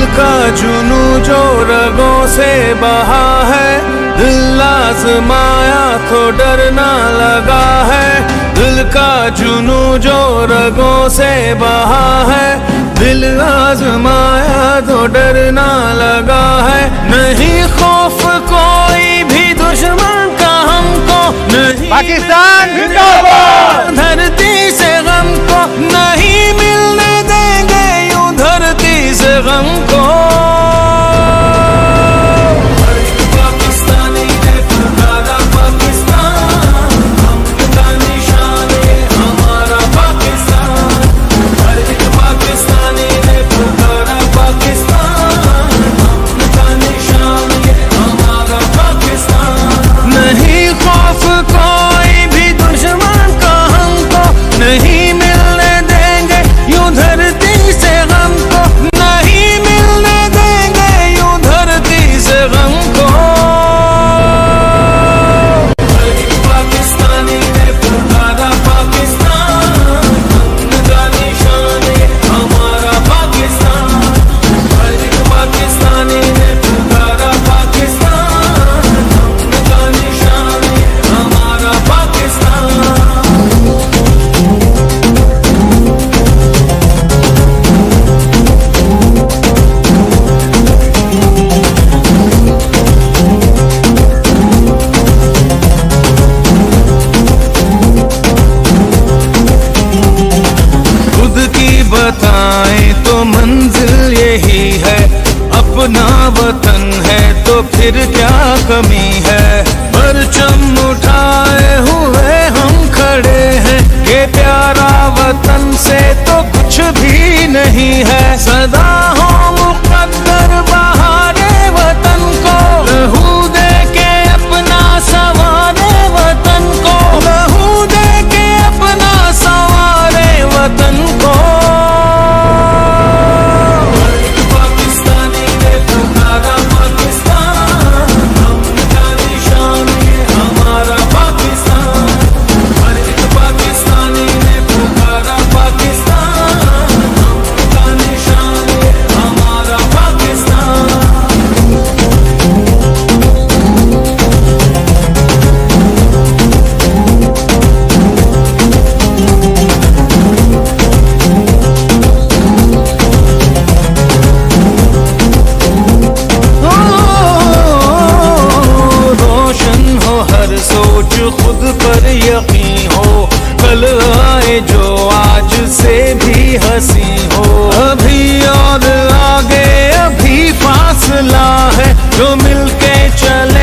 का जुनू जो रगों से बहा है, दिल आजमाया तो डरना लगा है। दिल का जुनू जो रगों से बहा है, दिल आजमाया तो डरना लगा है। नहीं खौफ कोई भी दुश्मन का हमको, नहीं पाकिस्तान जिंदाबाद। धरती से गम को नहीं मिलने देंगे यूं धरती से गम को। नहीं मिलने देंगे यूं धरती से गम को, नहीं मिलने देंगे यूं धरती से गम को। पाकिस्तानी ने पुकारा पाकिस्तान, का निशान ये हमारा पाकिस्तान। पाकिस्तानी ने पुकारा पाकिस्तान, का निशान ये हमारा पाकिस्तान। बताएं तो मंजिल यही है, अपना वतन है तो फिर क्या कमी है। परचम उठाए हुए हम खड़े हैं, ये प्यारा वतन से तो कुछ भी नहीं है। सदा हो मुकद्दर बहारे वतन को, लहू दे के अपना सवारे वतन को, लहू दे के अपना सवारे वतन को। सोच खुद पर यकीन हो, कल आए जो आज से भी हंसी हो। अभी और आगे अभी फासला है, जो मिलके चले